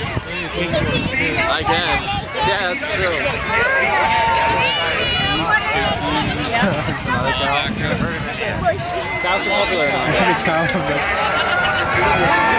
I guess. Yeah, that's true. It's also popular now.